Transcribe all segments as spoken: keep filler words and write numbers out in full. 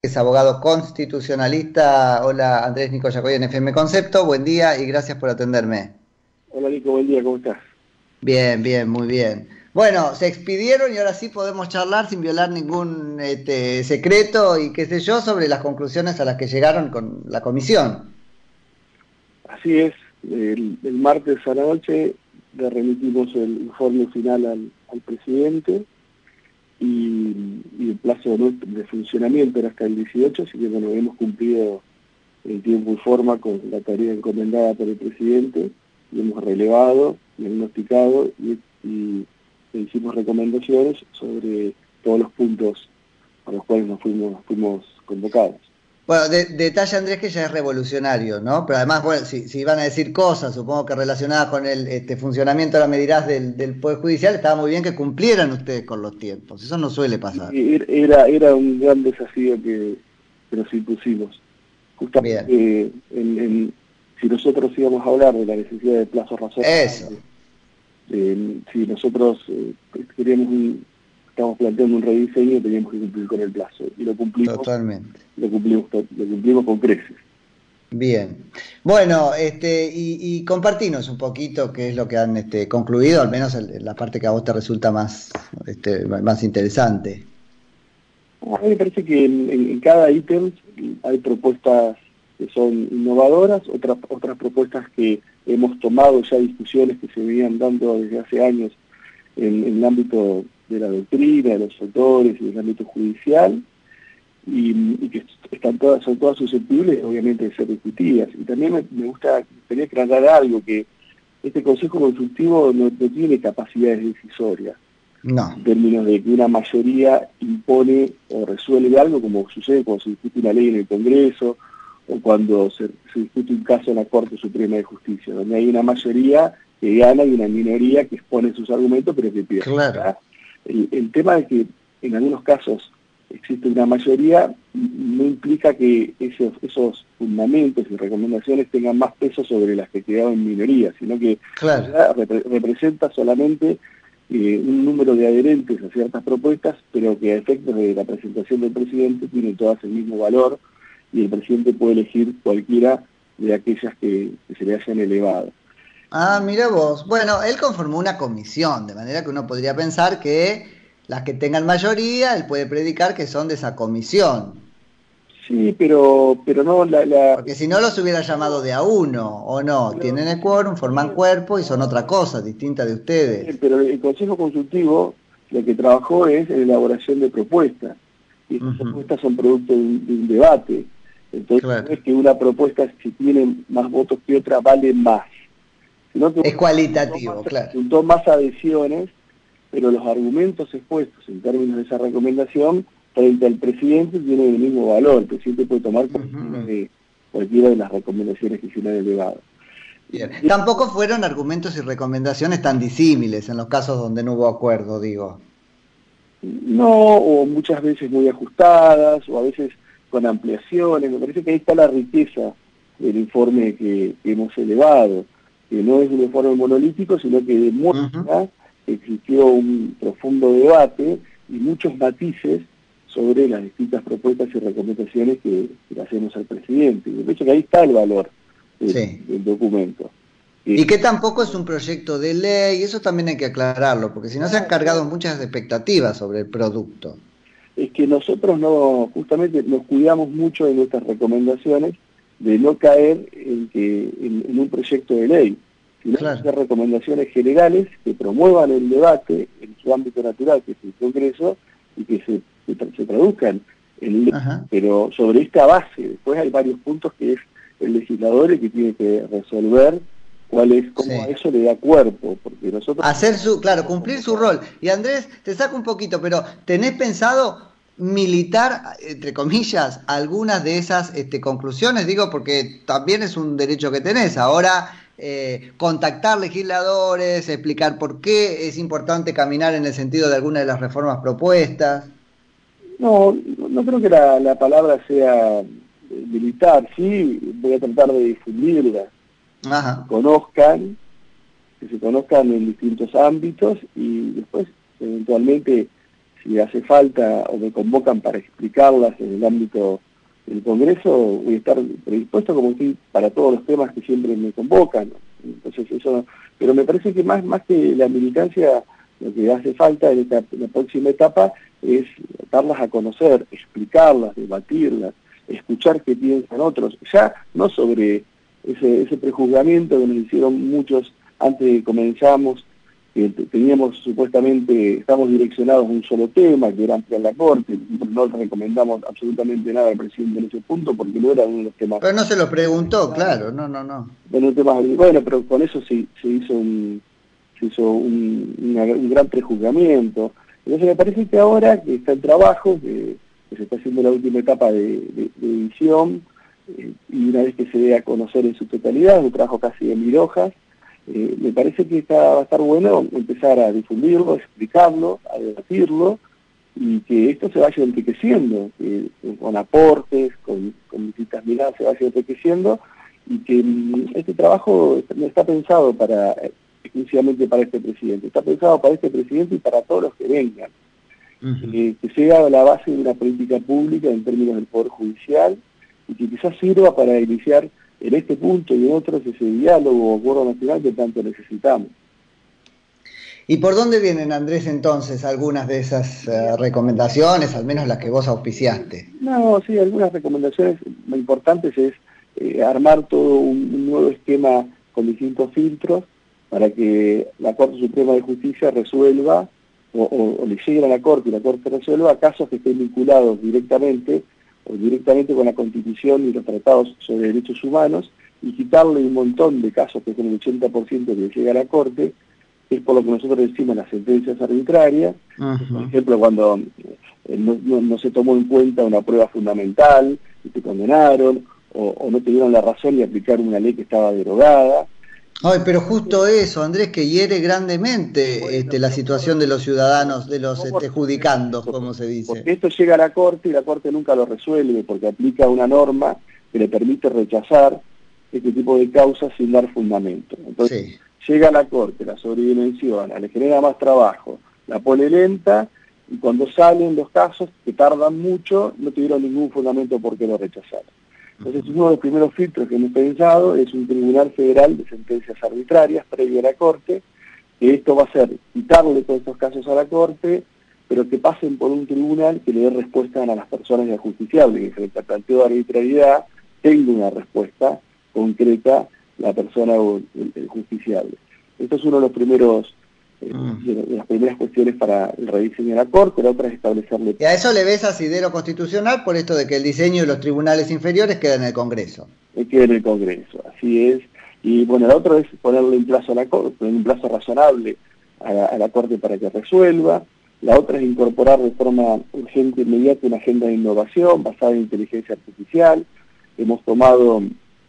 Es abogado constitucionalista. Hola, Andrés Nico Yacoy en F M Concepto. Buen día y gracias por atenderme. Hola Nico, buen día, ¿cómo estás? Bien, bien, muy bien. Bueno, se expidieron y ahora sí podemos charlar sin violar ningún este, secreto y qué sé yo sobre las conclusiones a las que llegaron con la comisión. Así es, el, el martes a la noche le remitimos el informe final al, al presidente y, y el plazo de, de funcionamiento era hasta el dieciocho, así que bueno, hemos cumplido en tiempo y forma con la tarea encomendada por el presidente y hemos relevado, diagnosticado y, y e hicimos recomendaciones sobre todos los puntos a los cuales nos fuimos, fuimos convocados. Bueno, de, detalle Andrés que ya es revolucionario, ¿no? Pero además, bueno, si, si van a decir cosas, supongo que relacionadas con el este, funcionamiento, ahora me dirás, del, del Poder Judicial, estaba muy bien que cumplieran ustedes con los tiempos. Eso no suele pasar. Era, era un gran desafío que, que nos impusimos. Justamente, Bien. eh, en, en, si nosotros íbamos a hablar de la necesidad de plazos razonables, Eso. eh, si nosotros eh, queríamos un, estamos planteando un rediseño, teníamos que cumplir con el plazo. Y lo cumplimos, Totalmente. lo cumplimos, lo cumplimos con creces. Bien. Bueno, este, y, y compartinos un poquito qué es lo que han este, concluido, al menos el, la parte que a vos te resulta más, este, más interesante. A mí me parece que en, en, en cada ítem hay propuestas que son innovadoras, otras otras propuestas que hemos tomado ya discusiones que se venían dando desde hace años en, en el ámbito de la doctrina, de los autores y en el ámbito judicial, y, y que están todas, son todas susceptibles obviamente de ser discutidas. Y también me, me gusta, quería aclarar algo, que este Consejo Consultivo no, no tiene capacidades decisorias. No. En términos de que una mayoría impone o resuelve algo, como sucede cuando se discute una ley en el Congreso o cuando se, se discute un caso en la Corte Suprema de Justicia, donde hay una mayoría que gana y una minoría que expone sus argumentos pero que pierde. Claro. El, el tema de que en algunos casos existe una mayoría no implica que esos, esos fundamentos y recomendaciones tengan más peso sobre las que quedaban en minoría, sino que Claro. repre representa solamente Eh, un número de adherentes a ciertas propuestas, pero que a efectos de la presentación del presidente tienen todas el mismo valor y el presidente puede elegir cualquiera de aquellas que, que se le hayan elevado. Ah, mira vos. Bueno, él conformó una comisión, de manera que uno podría pensar que las que tengan mayoría, él puede predicar que son de esa comisión. Sí, pero, pero no la... la Porque si no los hubiera llamado de a uno, ¿o no? pero, Tienen el quórum, forman cuerpo y son otra cosa, distinta de ustedes. pero el Consejo Consultivo lo que trabajó es en elaboración de propuestas, y estas uh-huh. propuestas son producto de un, de un debate. Entonces claro. No es que una propuesta, si tiene más votos que otra, vale más. Sino que es cualitativo, más, claro. Juntó más adhesiones, pero los argumentos expuestos en términos de esa recomendación frente al presidente tienen el mismo valor. El presidente puede tomar cualquiera, uh-huh. de, cualquiera de las recomendaciones que se le han elevado. Bien. Tampoco fueron argumentos y recomendaciones tan disímiles en los casos donde no hubo acuerdo, digo. No, o muchas veces muy ajustadas, o a veces con ampliaciones. Me parece que ahí está la riqueza del informe que, que hemos elevado, que no es un informe monolítico, sino que demuestra uh-huh. que existió un profundo debate y muchos matices sobre las distintas propuestas y recomendaciones que, que le hacemos al presidente. Y me parece que ahí está el valor del, sí. del documento. Y que tampoco es un proyecto de ley, eso también hay que aclararlo, porque si no se han cargado muchas expectativas sobre el producto. Es que nosotros no, justamente nos cuidamos mucho de nuestras recomendaciones, de no caer en, que, en, en un proyecto de ley, sino claro. hacer recomendaciones generales que promuevan el debate en su ámbito natural, que es el Congreso, y que se, se, se traduzcan en ley. Ajá. Pero sobre esta base, después hay varios puntos que es el legislador el que tiene que resolver cuál es, cómo sí. a eso le da cuerpo, porque nosotros... Hacer su, claro, cumplir su rol. Y Andrés, te saco un poquito, pero ¿tenés pensado militar, entre comillas, algunas de esas este, conclusiones? Digo, porque también es un derecho que tenés. Ahora, eh, contactar legisladores, explicar por qué es importante caminar en el sentido de alguna de las reformas propuestas. No, no creo que la, la palabra sea militar, sí, voy a tratar de difundirla. Ajá. Que conozcan, que se conozcan en distintos ámbitos y después eventualmente si hace falta o me convocan para explicarlas en el ámbito del Congreso, voy a estar predispuesto como estoy para todos los temas que siempre me convocan. Entonces eso, pero me parece que más, más que la militancia, lo que hace falta en esta en la próxima etapa es darlas a conocer, explicarlas, debatirlas, escuchar qué piensan otros, ya no sobre ese, ese prejuzgamiento que nos hicieron muchos antes de que comenzamos, que teníamos supuestamente, estamos direccionados a un solo tema, que era ampliar la Corte, no le recomendamos absolutamente nada al presidente en ese punto porque no era uno de los temas. Pero no se lo preguntó, claro, no, no, no. Bueno, temas, bueno pero con eso se, se hizo un se hizo un, una, un gran prejuzgamiento. Entonces me parece que ahora que está el trabajo, que, que se está haciendo la última etapa de, de, de edición, eh, y una vez que se dé a conocer en su totalidad, un trabajo casi de mil hojas, Eh, me parece que está, va a estar bueno empezar a difundirlo, a explicarlo, a debatirlo, y que esto se vaya enriqueciendo, que, con aportes, con, con distintas miradas se vaya enriqueciendo, y que mm, este trabajo no está pensado para exclusivamente para este presidente, está pensado para este presidente y para todos los que vengan, uh-huh. eh, que sea la base de una política pública en términos del Poder Judicial, y que quizás sirva para iniciar en este punto y en otros ese diálogo o acuerdo nacional que tanto necesitamos. ¿Y por dónde vienen, Andrés, entonces, algunas de esas uh, recomendaciones, al menos las que vos auspiciaste? No, sí, algunas recomendaciones muy importantes es eh, armar todo un, un nuevo esquema con distintos filtros para que la Corte Suprema de Justicia resuelva o, o, o le llegue a la Corte y la Corte resuelva casos que estén vinculados directamente o directamente con la Constitución y los tratados sobre derechos humanos, y quitarle un montón de casos que son el ochenta por ciento que llega a la Corte, que es por lo que nosotros decimos las sentencias arbitrarias. Uh-huh. Por ejemplo, cuando eh, no, no, no se tomó en cuenta una prueba fundamental y te condenaron, o, o no te dieron la razón y aplicaron una ley que estaba derogada. Ay, pero justo eso, Andrés, que hiere grandemente bueno, este, la situación de los ciudadanos, de los este, judicandos, como se dice. Porque esto llega a la Corte y la Corte nunca lo resuelve, porque aplica una norma que le permite rechazar este tipo de causas sin dar fundamento. Entonces, sí. Llega a la Corte, la sobredimensiona, le genera más trabajo, la pone lenta, y cuando salen los casos, que tardan mucho, no tuvieron ningún fundamento por qué lo rechazaron. Entonces, uno de los primeros filtros que hemos pensado es un tribunal federal de sentencias arbitrarias previo a la Corte, que esto va a ser quitarle todos estos casos a la Corte, pero que pasen por un tribunal que le dé respuesta a las personas ya justiciables, que frente al planteo de arbitrariedad tenga una respuesta concreta la persona o el, el justiciable. Esto es uno de los primeros Eh, de las primeras cuestiones para el rediseño de la Corte, la otra es establecerle... Y a eso le ves asidero constitucional por esto de que el diseño de los tribunales inferiores queda en el Congreso. Queda en el Congreso, así es. Y bueno, la otra es ponerle un plazo a la Corte, ponerle un plazo razonable a la, a la Corte para que resuelva. La otra es incorporar de forma urgente e inmediata una agenda de innovación basada en inteligencia artificial. Hemos tomado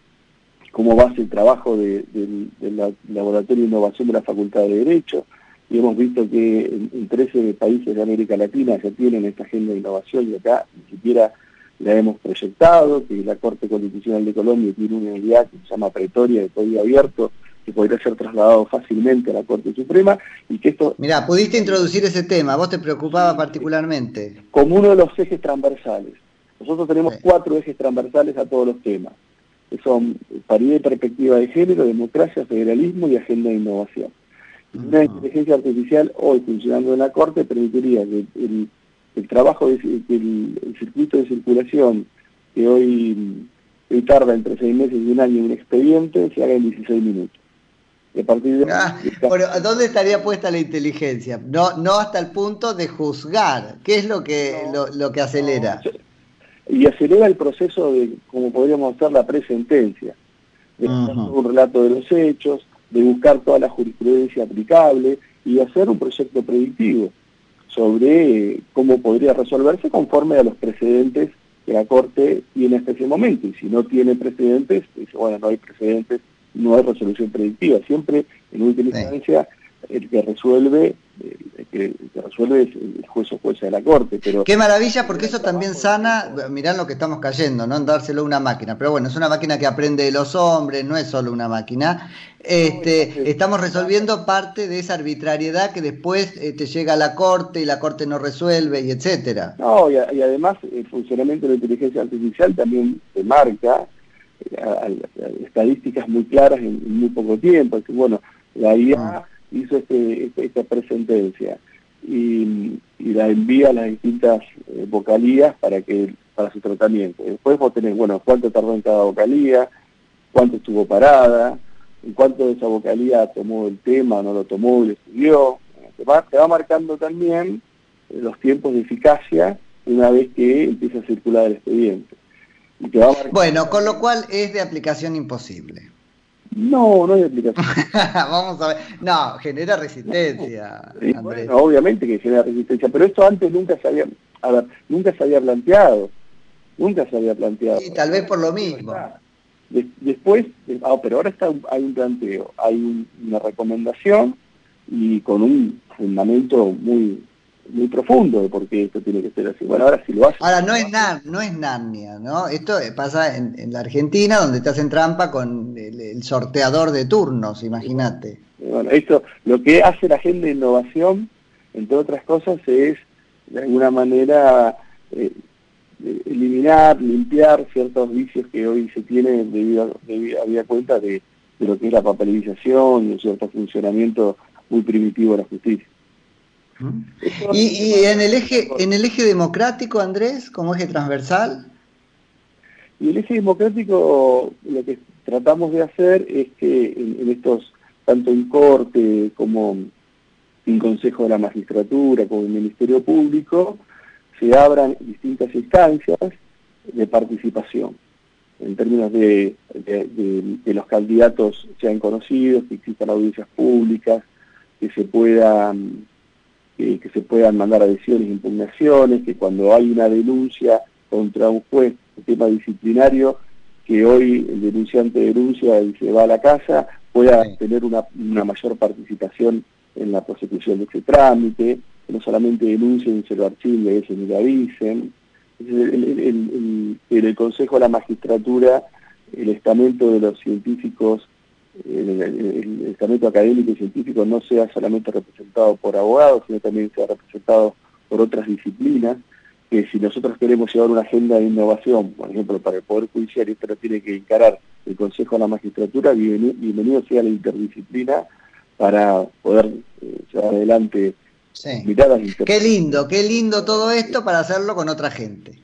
como base el trabajo de, de, del Laboratorio de Innovación de la Facultad de Derecho, y hemos visto que en, en trece países de América Latina ya tienen esta agenda de innovación, y acá ni siquiera la hemos proyectado, que la Corte Constitucional de Colombia tiene una unidad que se llama Pretoria de código abierto, que podría ser trasladado fácilmente a la Corte Suprema, y que esto... Mirá, pudiste introducir ese tema, vos te preocupaba particularmente. Como uno de los ejes transversales. Nosotros tenemos sí. cuatro ejes transversales a todos los temas, que son paridad y perspectiva de género, democracia, federalismo y agenda de innovación. Uh-huh. Una inteligencia artificial hoy funcionando en la Corte permitiría que el, el trabajo, de, que el, el circuito de circulación que hoy, hoy tarda entre seis meses y un año en un expediente se haga en dieciséis minutos. Y a partir de... Ah, pero ¿dónde estaría puesta la inteligencia? No, no hasta el punto de juzgar. ¿Qué es lo que, no, lo, lo que acelera? No, y acelera el proceso de, como podríamos hacer, la presentencia, de hacer uh-huh. un relato de los hechos, de buscar toda la jurisprudencia aplicable y de hacer un proyecto predictivo sobre eh, cómo podría resolverse conforme a los precedentes que la Corte tiene hasta ese momento. Y si no tiene precedentes, dice, bueno, no hay precedentes, no hay resolución predictiva. Siempre, en última instancia, el que resuelve, el que, el que resuelve es el juez o jueza de la Corte. Pero qué maravilla, porque eso también sana, mirá lo que estamos cayendo, no en dárselo a una máquina, pero bueno, es una máquina que aprende de los hombres, no es solo una máquina. Este, estamos resolviendo parte de esa arbitrariedad que después eh, te llega a la Corte y la Corte no resuelve, y etcétera. No, y, a, y además el funcionamiento de la inteligencia artificial también te marca eh, a, a, estadísticas muy claras en, en muy poco tiempo. Que, bueno, la I A mm. hizo este, este, esta presentencia y, y la envía a las distintas eh, vocalías para que para su tratamiento. Después vos tenés, bueno, cuánto tardó en cada vocalía, cuánto estuvo parada, en cuánto de esa vocalía tomó el tema, no lo tomó y lo estudió. Te va, te va marcando también los tiempos de eficacia una vez que empieza a circular el expediente. Y te va bueno, con lo cual es de aplicación imposible. No, no es de aplicación. Vamos a ver. No, genera resistencia. Sí, bueno, obviamente que genera resistencia, pero esto antes nunca se había, a ver, nunca se había planteado. Nunca se había planteado. Sí, tal vez por lo mismo. Después, ah, pero ahora está, hay un planteo, hay un, una recomendación y con un fundamento muy muy profundo de por qué esto tiene que ser así. Bueno, ahora sí lo hace. Ahora, no es, nar, no es Narnia, ¿no? Esto pasa en, en la Argentina, donde te hacen trampa con el, el sorteador de turnos, imagínate. Bueno, esto, lo que hace la agenda de innovación, entre otras cosas, es de alguna manera eh, eliminar, limpiar ciertos vicios que hoy se tienen debido, debido había cuenta de, de lo que es la papelización y un cierto funcionamiento muy primitivo de la justicia. Y, y en el eje en el eje democrático, Andrés, como eje transversal. Y el eje democrático, lo que tratamos de hacer es que en, en estos, tanto en Corte como en Consejo de la Magistratura, como en el Ministerio Público, se abran distintas instancias de participación, en términos de, de, de que los candidatos sean conocidos, que existan audiencias públicas, que se puedan que, que se puedan mandar adhesiones, impugnaciones, que cuando hay una denuncia contra un juez, un tema disciplinario, que hoy el denunciante denuncia y se va a la casa, pueda sí. tener una, una mayor participación en la prosecución de ese trámite, que no solamente denuncien, se lo archiven, eso ni lo avisen. El, el, el, el, en el Consejo de la Magistratura, el estamento de los científicos, el, el, el estamento académico y científico no sea solamente representado por abogados, sino también sea representado por otras disciplinas, que si nosotros queremos llevar una agenda de innovación, por ejemplo, para el Poder Judicial, esto lo tiene que encarar el Consejo de la Magistratura, bienvenido, bienvenido sea la interdisciplina para poder eh, llevar adelante sí. miradas. Qué lindo, qué lindo todo esto para hacerlo con otra gente.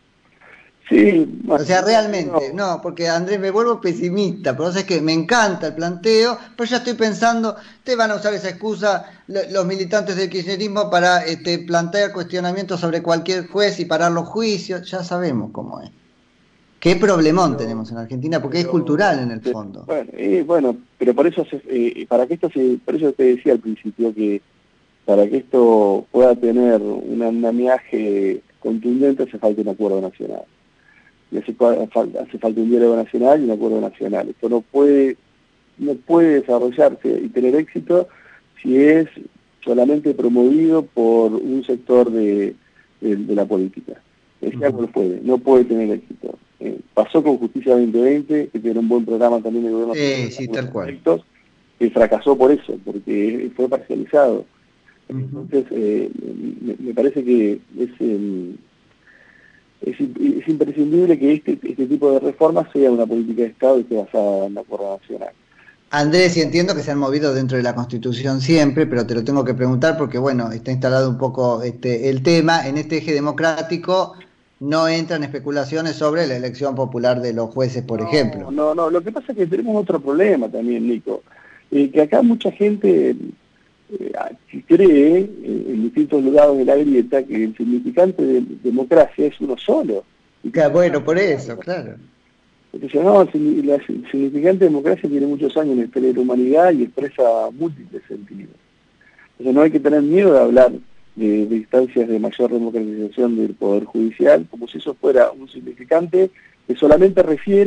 Sí, o sea, realmente, no. no, porque Andrés, me vuelvo pesimista, pero es que me encanta el planteo, pero ya estoy pensando, te van a usar esa excusa los militantes del kirchnerismo para este, plantear cuestionamientos sobre cualquier juez y parar los juicios, ya sabemos cómo es. Qué problemón pero, tenemos en Argentina, porque pero, es cultural en el fondo. Bueno, eh, bueno pero por eso, se, eh, para que esto se, por eso te decía al principio que para que esto pueda tener un andamiaje contundente hace falta un acuerdo nacional. Y hace, hace falta un diálogo nacional y un acuerdo nacional. Esto no puede, no puede desarrollarse y tener éxito si es solamente promovido por un sector de, de, de la política. Ese uh-huh. no puede, no puede tener éxito. Eh, pasó con Justicia veinte veinte, que tiene un buen programa también del gobierno. Sí, sí, tal cual. Que fracasó por eso, porque fue parcializado. Uh-huh. Entonces, eh, me, me parece que es... Eh, Es, es imprescindible que este, este tipo de reformas sea una política de Estado y esté basada en la acuerdo nacional. Andrés, y entiendo que se han movido dentro de la Constitución siempre, pero te lo tengo que preguntar porque, bueno, está instalado un poco este, el tema. En este eje democrático no entran especulaciones sobre la elección popular de los jueces, por no, ejemplo. No, no, lo que pasa es que tenemos otro problema también, Nico. Eh, que acá mucha gente... Eh, cree eh, en distintos lados de la grieta que el significante de democracia es uno solo. Y que, bueno, por eso, claro. Entonces, no, el, el significante de democracia tiene muchos años en la historia de la humanidad y expresa múltiples sentidos. Entonces no hay que tener miedo de hablar de, de instancias de mayor democratización del Poder Judicial, como si eso fuera un significante que solamente refiere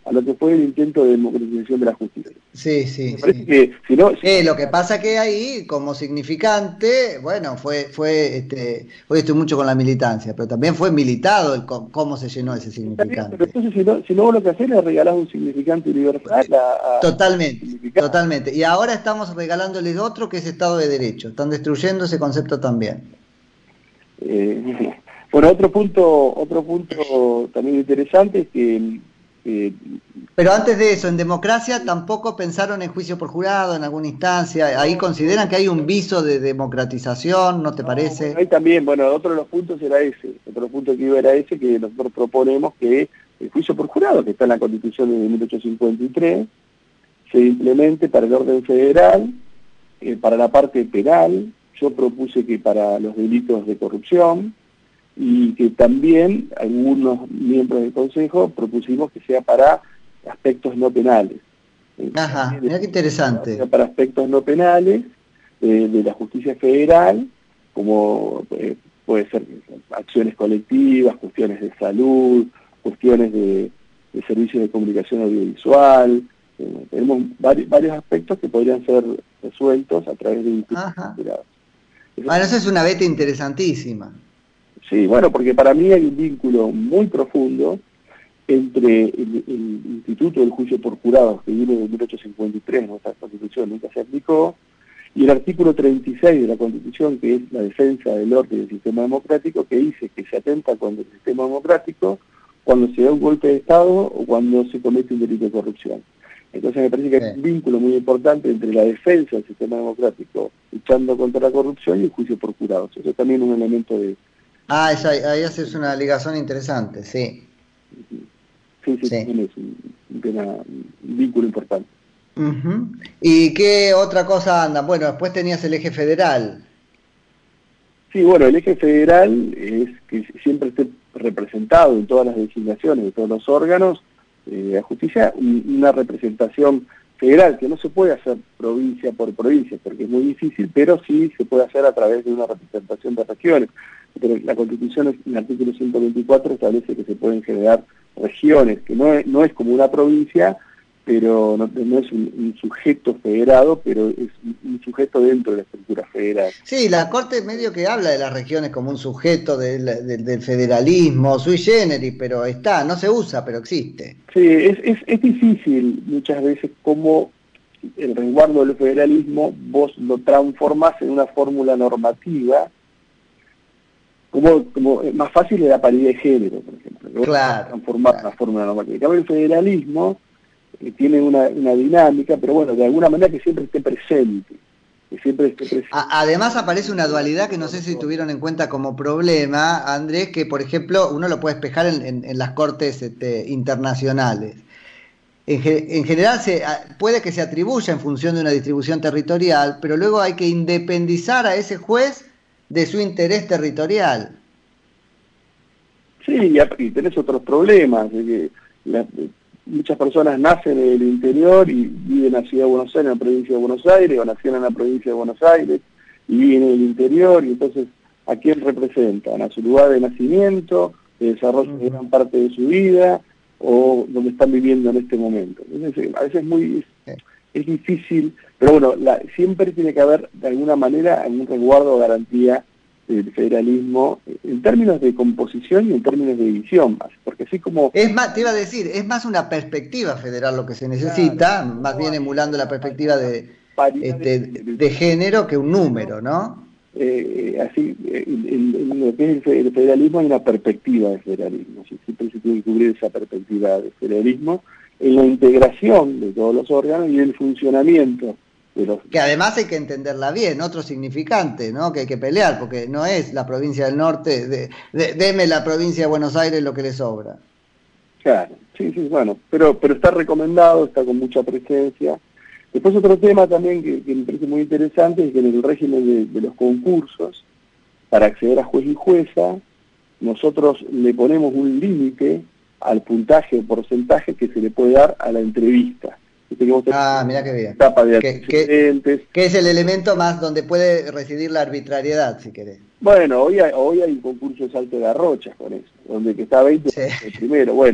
a lo que fue el intento de democratización de la justicia. Sí, sí, Me parece sí. que, si no, si Eh, no, lo que pasa que ahí, como significante, bueno, fue, fue, este, hoy estoy mucho con la militancia, pero también fue militado el co- cómo se llenó ese está bien, pero significante. entonces si no, si no vos lo que haces es regalar un significante universal a, a, a Totalmente, significado. totalmente. Y ahora estamos regalándoles otro que es Estado de Derecho. Están destruyendo ese concepto también. Eh, bueno, otro punto, otro punto también interesante es que eh, Pero antes de eso, en democracia tampoco pensaron en juicio por jurado en alguna instancia. Ahí no, consideran que hay un viso de democratización, ¿no te no, bueno, ahí parece? también, bueno, otro de los puntos era ese, otro de los puntos que iba era ese, que nosotros proponemos que el juicio por jurado, que está en la Constitución de mil ochocientos cincuenta y tres, se implemente para el orden federal, eh, para la parte penal. Yo propuse que para los delitos de corrupción, y que también algunos miembros del Consejo propusimos que sea para aspectos no penales. Eh, Ajá, mira qué interesante. para aspectos no penales eh, de la justicia federal, como eh, puede ser acciones colectivas, cuestiones de salud, cuestiones de, de servicios de comunicación audiovisual. Eh, tenemos vari, varios aspectos que podrían ser resueltos a través de institutos federados. Bueno, esa es una beta interesantísima. Sí, bueno, porque para mí hay un vínculo muy profundo entre el, el Instituto del Juicio por Jurados, que viene de mil ochocientos cincuenta y tres, nuestra Constitución nunca se aplicó, y el artículo treinta y seis de la Constitución, que es la defensa del orden del sistema democrático, que dice que se atenta contra el sistema democrático cuando se da un golpe de Estado o cuando se comete un delito de corrupción. Entonces me parece que hay un vínculo muy importante entre la defensa del sistema democrático luchando contra la corrupción y el juicio por jurados. Eso también es un elemento de... Ah, eso, ahí haces una ligación interesante, sí. Sí, sí, sí. También es un, un, un vínculo importante. Uh-huh. ¿Y qué otra cosa anda? Bueno, después tenías el eje federal. Sí, bueno, el eje federal es que siempre esté representado en todas las designaciones de todos los órganos eh, de la justicia, una representación federal, que no se puede hacer provincia por provincia, porque es muy difícil, pero sí se puede hacer a través de una representación de regiones. Pero la Constitución, en el artículo ciento veinticuatro, establece que se pueden generar regiones, que no es, no es como una provincia, pero no, no es un, un sujeto federado, pero es un, un sujeto dentro de la estructura federal. Sí, la Corte medio que habla de las regiones como un sujeto del, del, del federalismo, sui generis, pero está, no se usa, pero existe. Sí, es, es, es difícil muchas veces cómo el resguardo del federalismo vos lo transformás en una fórmula normativa, como, como más fácil es la paridad de género, por ejemplo. Claro. Transformar claro. Una fórmula normativa. En cambio, el federalismo eh, tiene una, una dinámica, pero bueno, de alguna manera que siempre esté presente. Que siempre esté presente. A, además aparece una dualidad que no sé si tuvieron en cuenta como problema, Andrés, que por ejemplo uno lo puede espejar en, en, en las cortes este, internacionales. En, en general se, puede que se atribuya en función de una distribución territorial, pero luego hay que independizar a ese juez de su interés territorial. Sí, y tenés otros problemas, de que la, muchas personas nacen en el interior y viven en la ciudad de Buenos Aires, en la provincia de Buenos Aires, o nacieron en la provincia de Buenos Aires y viven en el interior, y entonces, ¿a quién representan? ¿A su lugar de nacimiento, de desarrollo de gran parte de su vida, o donde están viviendo en este momento? Entonces, a veces es muy... Es, es difícil, pero bueno, la, siempre tiene que haber de alguna manera algún resguardo o garantía del federalismo en términos de composición y en términos de división más, porque así como... Es más, te iba a decir, es más una perspectiva federal lo que se necesita, claro, más bien emulando la perspectiva de, este, de género que un número, ¿no? Eh, así, en, en lo que es el federalismo hay una perspectiva de federalismo, siempre se tiene que cubrir esa perspectiva de federalismo en la integración de todos los órganos y el funcionamiento de los... Que además hay que entenderla bien, otro significante, ¿no? Que hay que pelear, porque no es la provincia del norte, de, de, deme la provincia de Buenos Aires lo que le sobra. Claro, sí, sí, bueno, pero, pero está recomendado, está con mucha presencia. Después otro tema también que, que me parece muy interesante es que en el régimen de, de los concursos, para acceder a juez y jueza, nosotros le ponemos un límite al puntaje o porcentaje que se le puede dar a la entrevista. Ah, mira qué bien. Etapa de que, que, que es el elemento más donde puede residir la arbitrariedad, si querés. Bueno, hoy hay, hoy hay un concurso de salto de garrochas con eso, donde que está veinte sí. El primero. Bueno,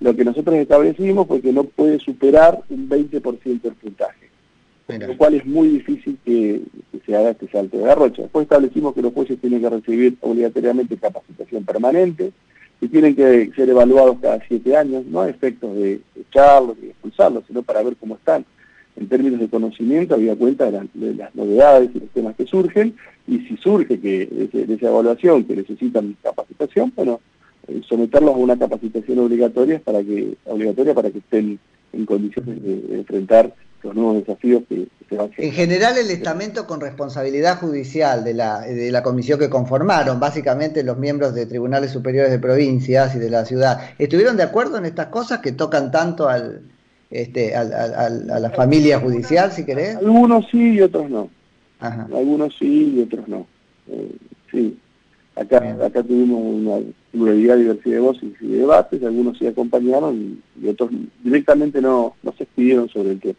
lo que nosotros establecimos fue que no puede superar un veinte por ciento del puntaje, Mira. Lo cual es muy difícil que, que se haga este salto de garrocha. Después establecimos que los jueces tienen que recibir obligatoriamente capacitación permanente, y tienen que ser evaluados cada siete años, no a efectos de echarlos y expulsarlos, sino para ver cómo están en términos de conocimiento, habida cuenta de, la, de las novedades y los temas que surgen, y si surge que de, de esa evaluación que necesitan capacitación, bueno, eh, someterlos a una capacitación obligatoria para que obligatoria para que estén en condiciones de, de enfrentar los nuevos desafíos que, que se van a generar. En general, el estamento con responsabilidad judicial de la, de la comisión que conformaron, básicamente los miembros de tribunales superiores de provincias y de la ciudad, ¿estuvieron de acuerdo en estas cosas que tocan tanto al, este, al, al, a la familia judicial, si querés? Algunos sí y otros no. Ajá. Algunos sí y otros no. Eh, sí. Acá, acá tuvimos una pluralidad, diversidad de voces y de debates, algunos sí acompañaron y, y otros directamente no, no se expidieron sobre el tema.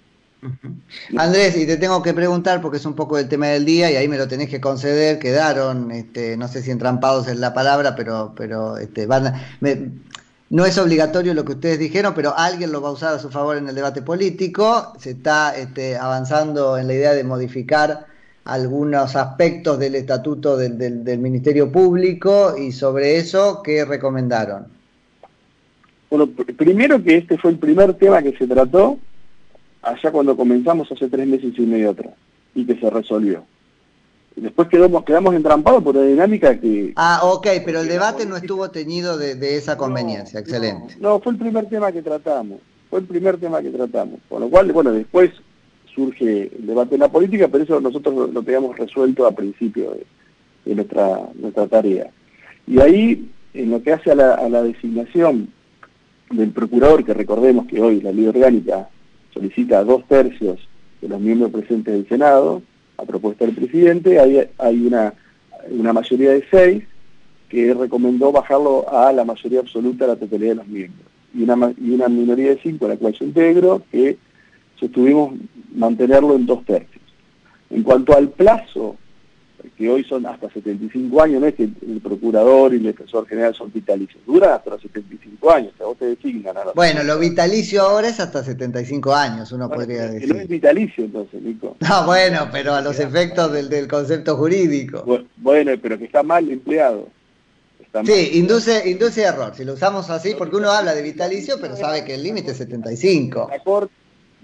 Andrés, y te tengo que preguntar porque es un poco el tema del día y ahí me lo tenés que conceder, quedaron, este, no sé si entrampados en la palabra, pero, pero este, van, me, no es obligatorio lo que ustedes dijeron, pero alguien lo va a usar a su favor en el debate político, se está este, avanzando en la idea de modificar algunos aspectos del estatuto del, del, del Ministerio Público y sobre eso, ¿qué recomendaron? Bueno, pr primero que este fue el primer tema que se trató allá cuando comenzamos hace tres meses y medio atrás, y que se resolvió. Después quedamos, quedamos entrampados por la dinámica que... Ah, ok, pero el debate no estuvo teñido de, de esa conveniencia, no, excelente. No, no, fue el primer tema que tratamos, fue el primer tema que tratamos, con lo cual, bueno, después surge el debate en la política, pero eso nosotros lo, lo teníamos resuelto a principio de, de nuestra, nuestra tarea. Y ahí, en lo que hace a la, a la designación del procurador, que recordemos que hoy la ley orgánica solicita a dos tercios de los miembros presentes del Senado, a propuesta del presidente, hay, hay una, una mayoría de seis que recomendó bajarlo a la mayoría absoluta de la totalidad de los miembros, y una, y una minoría de cinco, a la cual yo integro, que sostuvimos mantenerlo en dos tercios. En cuanto al plazo, que hoy son hasta setenta y cinco años, no es que el procurador y el defensor general son vitalicios, duran hasta los setenta y cinco años, o sea, vos te designan a la... Bueno, lo vitalicio ahora es hasta setenta y cinco años, uno bueno, podría decir. Que no es vitalicio entonces, Nico. No, bueno, pero a los efectos del, del concepto jurídico. Bueno, pero que está mal empleado. Está mal sí, empleado. Induce, induce error, si lo usamos así, porque uno habla de vitalicio, pero sabe que el límite es setenta y cinco. La Corte,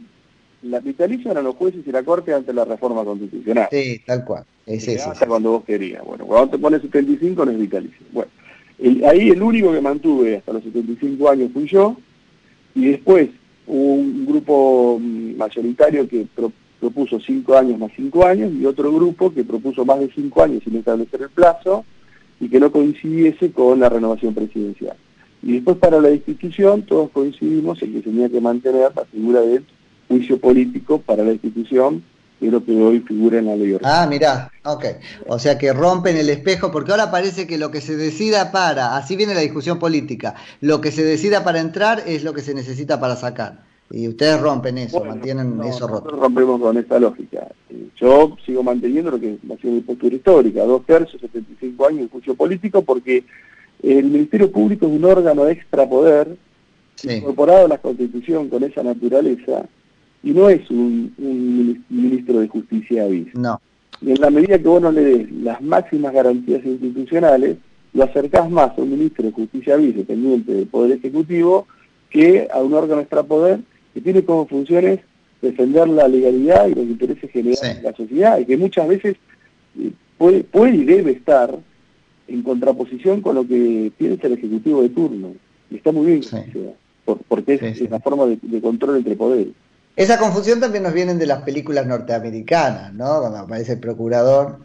la vitalicio eran los jueces y la Corte ante la reforma constitucional. Sí, tal cual. Sí, sí, hasta sí, cuando vos querías. Bueno, cuando te pones setenta y cinco no es vitalicio. Bueno, el, ahí el único que mantuve hasta los setenta y cinco años fui yo, y después hubo un grupo mayoritario que pro, propuso cinco años más cinco años, y otro grupo que propuso más de cinco años sin establecer el plazo, y que no coincidiese con la renovación presidencial. Y después para la institución todos coincidimos en que tenía que mantener la figura del juicio político para la institución, que es lo que hoy figura en la ley orgánica. Ah, mirá, ok. O sea que rompen el espejo, porque ahora parece que lo que se decida para, así viene la discusión política, lo que se decida para entrar es lo que se necesita para sacar. Y ustedes rompen eso, bueno, mantienen no, eso roto. Nosotros rompemos con esta lógica. Yo sigo manteniendo lo que ha sido mi postura histórica, dos tercios, setenta y cinco años de juicio político, porque el Ministerio Público es un órgano extrapoder, sí, incorporado a la Constitución con esa naturaleza, y no es un, un ministro de Justicia bis. No. Y en la medida que vos no le des las máximas garantías institucionales, lo acercás más a un ministro de Justicia bis, dependiente del Poder Ejecutivo, que a un órgano extrapoder que tiene como funciones defender la legalidad y los intereses generales, sí, de la sociedad, y que muchas veces puede, puede y debe estar en contraposición con lo que piensa el Ejecutivo de turno. Y está muy bien, sí, que sea, por, porque es, sí, sí, es la forma de, de control entre poderes. Esa confusión también nos viene de las películas norteamericanas, ¿no? Cuando aparece el procurador.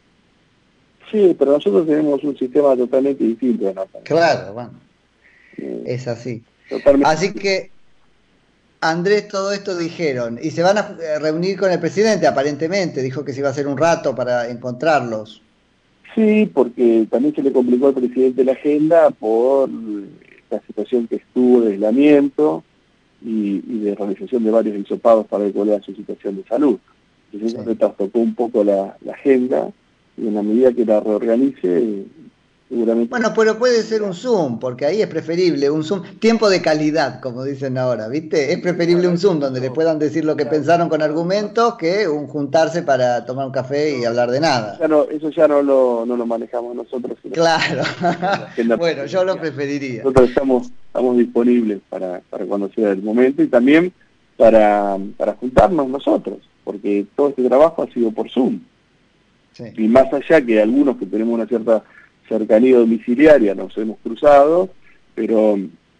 Sí, pero nosotros tenemos un sistema totalmente distinto, ¿no? Claro, bueno, eh, es así. Totalmente. Así que, Andrés, todo esto dijeron, y se van a reunir con el presidente, aparentemente, dijo que se iba a hacer un rato para encontrarlos. Sí, porque también se le complicó al presidente la agenda por la situación que estuvo de aislamiento, Y, y de realización de varios hisopados para ver cuál era su situación de salud. Entonces eso sí, le trastocó un poco la, la agenda, y en la medida que la reorganice, seguramente. Bueno, pero puede ser un Zoom, porque ahí es preferible un Zoom, tiempo de calidad, como dicen ahora, ¿viste? Es preferible un Zoom donde le puedan decir lo que pensaron con argumentos que un juntarse para tomar un café y hablar de nada. Ya no, eso ya no lo, no lo manejamos nosotros. Claro. Bueno, yo lo preferiría. Nosotros estamos, estamos disponibles para, para cuando sea el momento y también para, para juntarnos nosotros, porque todo este trabajo ha sido por Zoom. Sí. Y más allá que algunos que tenemos una cierta cercanía domiciliaria nos hemos cruzado, pero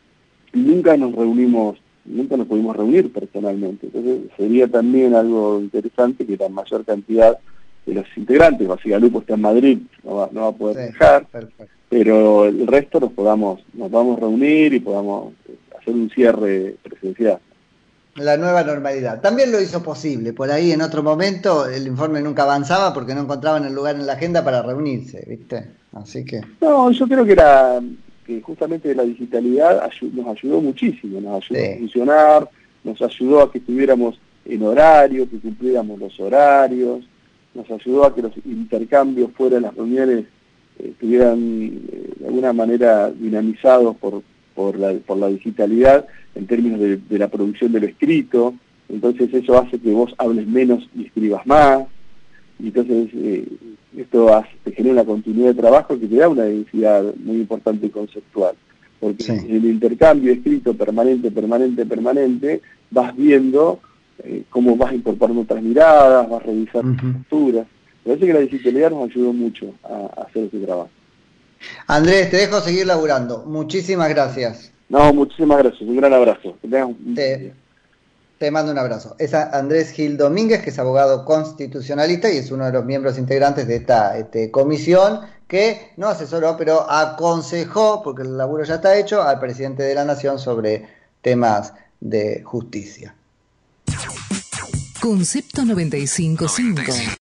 nunca nos reunimos, nunca nos pudimos reunir personalmente. Entonces sería también algo interesante que la mayor cantidad de los integrantes, Basigalupo está en Madrid, no va, no va a poder sí, viajar, perfecto. Pero el resto nos podamos, nos podamos reunir y podamos hacer un cierre presencial. La nueva normalidad. También lo hizo posible. Por ahí en otro momento el informe nunca avanzaba porque no encontraban el lugar en la agenda para reunirse, ¿viste? Así que... No, yo creo que era que justamente la digitalidad ayu nos ayudó muchísimo, nos ayudó sí. a funcionar, nos ayudó a que estuviéramos en horario, que cumpliéramos los horarios, nos ayudó a que los intercambios fuera de las reuniones eh, estuvieran eh, de alguna manera dinamizados por, por, la, por la digitalidad en términos de, de la producción de lo escrito. Entonces eso hace que vos hables menos y escribas más, y entonces eh, esto hace, te genera una continuidad de trabajo que te da una densidad muy importante y conceptual, porque sí. en el intercambio escrito permanente, permanente, permanente, vas viendo eh, cómo vas incorporando otras miradas, vas revisando uh-huh. posturas. Me parece que la digitalidad nos ayudó mucho a, a hacer ese trabajo. Andrés, te dejo seguir laburando. Muchísimas gracias. No, muchísimas gracias. Un gran abrazo. Que tengas un... te, te mando un abrazo. Es Andrés Gil Domínguez, que es abogado constitucionalista y es uno de los miembros integrantes de esta este, comisión que no asesoró, pero aconsejó, porque el laburo ya está hecho, al presidente de la Nación sobre temas de justicia. Concepto noventa y cinco punto cinco.